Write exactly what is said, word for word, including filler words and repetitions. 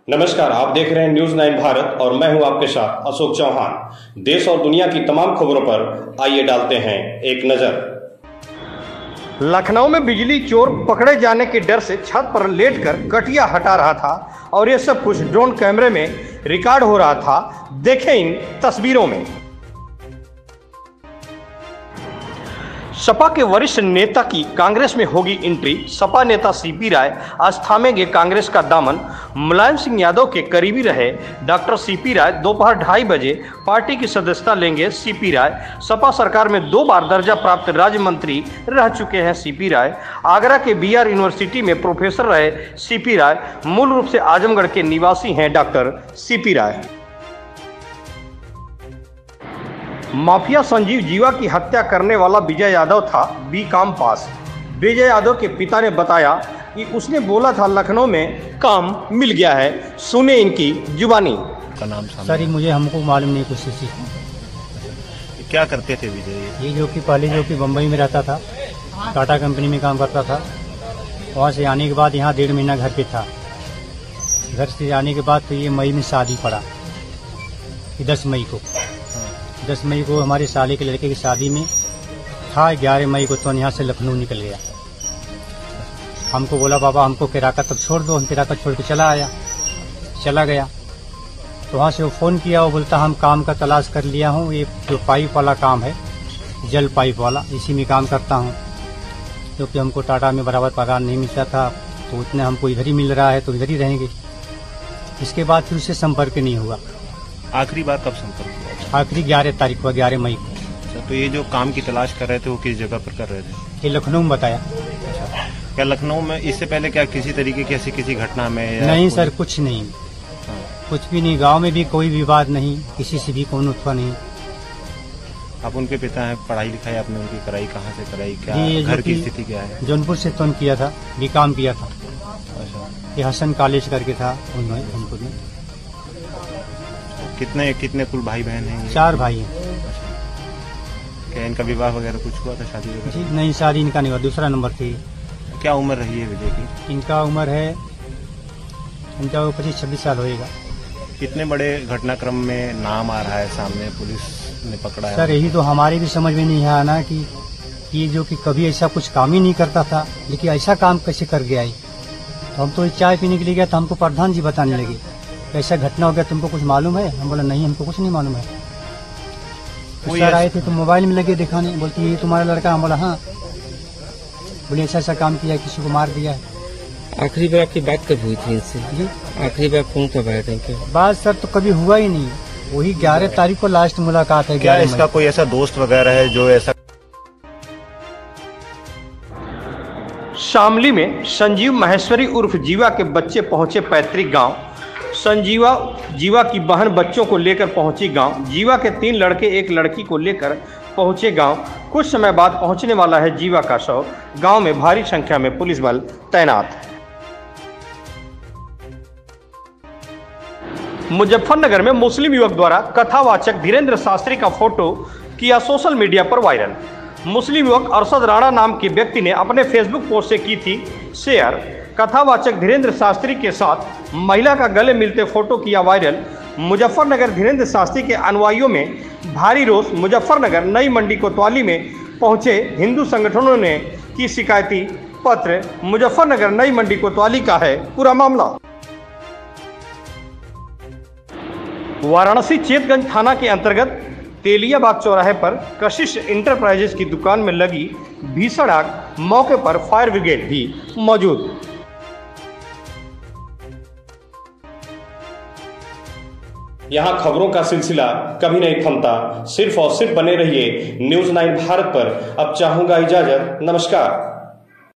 नमस्कार, आप देख रहे हैं न्यूज नाइन भारत और मैं हूं आपके साथ अशोक चौहान। देश और दुनिया की तमाम खबरों पर आइए डालते हैं एक नजर। लखनऊ में बिजली चोर पकड़े जाने के डर से छत पर लेटकर कटिया हटा रहा था और ये सब कुछ ड्रोन कैमरे में रिकॉर्ड हो रहा था। देखें इन तस्वीरों में। सपा के वरिष्ठ नेता की कांग्रेस में होगी एंट्री। सपा नेता सीपी राय आज थामेंगे कांग्रेस का दामन। मुलायम सिंह यादव के करीबी रहे डॉक्टर सीपी राय दोपहर ढाई बजे पार्टी की सदस्यता लेंगे। सीपी राय सपा सरकार में दो बार दर्जा प्राप्त राज्य मंत्री रह चुके हैं। सीपी राय आगरा के बी आर यूनिवर्सिटी में प्रोफेसर रहे। सीपी राय मूल रूप से आजमगढ़ के निवासी हैं। Doctor CP Rai mafia Sanjeev Jeeva की हत्या करने वाला विजय यादव था बी कॉम पास। विजय यादव के पिता ने बताया कि उसने बोला था लखनऊ में काम मिल गया है। सुने इनकी जुबानी। का नाम सर मुझे हमको मालूम नहीं कुछ चीज़। क्या करते थे विजय? ये जो कि पहले जो कि बम्बई में रहता था, टाटा कंपनी में काम करता था। वहाँ से आने के बाद यहाँ डेढ़ महीना घर पे था। घर से आने के बाद तो ये मई में शादी पड़ा, दस मई को दस मई को हमारे साले के लड़के की शादी में था। ग्यारह मई को तो यहाँ से लखनऊ निकल गया। हमको बोला बाबा हमको किराका तब छोड़ दो। हम किराका छोड़ के चला आया चला गया। तो वहाँ से वो फ़ोन किया, वो बोलता हम काम का तलाश कर लिया हूँ। ये जो पाइप वाला काम है, जल पाइप वाला, इसी में काम करता हूँ। क्योंकि हमको टाटा में बराबर पगार नहीं मिलता था, तो उतने हमको इधर ही मिल रहा है तो इधर ही रहेंगे। इसके बाद फिर उससे संपर्क नहीं हुआ। आखिरी बार कब संपर्क हुआ? आखिरी ग्यारह तारीख को, ग्यारह मई को। तो ये जो काम की तलाश कर रहे थे वो किस जगह पर कर रहे थे? ये लखनऊ में बताया। क्या लखनऊ में इससे पहले क्या किसी तरीके की ऐसी किसी घटना में? नहीं सर, कुछ नहीं। हाँ। कुछ भी नहीं। गांव में भी कोई विवाद नहीं, किसी से भी कोई उत्पन्न नहीं। आप उनके पिता हैं, पढ़ाई लिखाई आपने उनकी कराई? कहाँ से कराई? क्या घर की स्थिति क्या है? जौनपुर से तो किया था, भी काम किया था। ये हसन कॉलेज करके था उन्होंने जौनपुर में। कितने कितने कुल भाई बहन हैं? चार भाई हैं। क्या इनका विवाह वगैरह कुछ हुआ था? शादी वगैरह? जी नहीं, शादी इनका नहीं हुआ, दूसरा नंबर थी। क्या उम्र रही है विजय की? इनका उम्र है, इनका पच्चीस छब्बीस साल होएगा। कितने बड़े घटनाक्रम में नाम आ रहा है सामने, पुलिस ने पकड़ा है? सर यही तो हमारे भी समझ में नहीं आया ना कि ये जो कि कभी ऐसा कुछ काम ही नहीं करता था, लेकिन ऐसा काम कैसे कर गया है। तो हम तो चाय पीने के लिए गया था, हमको प्रधान जी बताने लगे ऐसा घटना हो गया, तुमको कुछ मालूम है? हम बोला नहीं, हमको कुछ नहीं मालूम है। तो सर आए थे तो मोबाइल में लगे दिखाने, बोलती ये तुम्हारा लड़का? हम बोला हाँ। बोले ऐसा ऐसा काम किया, किसी को मार दिया है। आखिरी बार आपकी बात कब हुई थी इनसे? जी आखिरी बार फोन कब आया था इनके? बात सर तो कभी हुआ ही नहीं। वही ग्यारह तारीख को लास्ट मुलाकात है। क्या इसका कोई ऐसा दोस्त वगैरह है जो ऐसा? शामली में संजीव महेश्वरी उर्फ जीवा के बच्चे पहुंचे पैतृक गांव। संजीवा जीवा की बहन बच्चों को लेकर पहुंची गांव। जीवा के तीन लड़के एक लड़की को लेकर पहुंचे गांव। कुछ समय बाद पहुंचने वाला है जीवा का शव। गांव में भारी संख्या में पुलिस बल तैनात है। मुजफ्फरनगर में मुस्लिम युवक द्वारा कथावाचक धीरेन्द्र शास्त्री का फोटो किया सोशल मीडिया पर वायरल। मुस्लिम युवक अरशद राणा नाम के व्यक्ति ने अपने फेसबुक पोस्ट से की थी शेयर। कथावाचक धीरेन्द्र शास्त्री के साथ महिला का गले मिलते फोटो किया वायरल। मुजफ्फरनगर धीरेन्द्र शास्त्री के अनुयायियों में भारी रोष। मुजफ्फरनगर नई मंडी कोतवाली में पहुंचे हिंदू संगठनों ने की शिकायती पत्र। मुजफ्फरनगर नई मंडी कोतवाली का है पूरा मामला। वाराणसी चेतगंज थाना के अंतर्गत तेलियाबाग चौराहे पर कशिश इंटरप्राइजेज की दुकान में लगी भीषण आग। मौके पर फायर ब्रिगेड भी मौजूद। यहाँ खबरों का सिलसिला कभी नहीं थमता। सिर्फ और सिर्फ बने रहिए न्यूज नाइन भारत पर। अब चाहूंगा इजाजत। नमस्कार।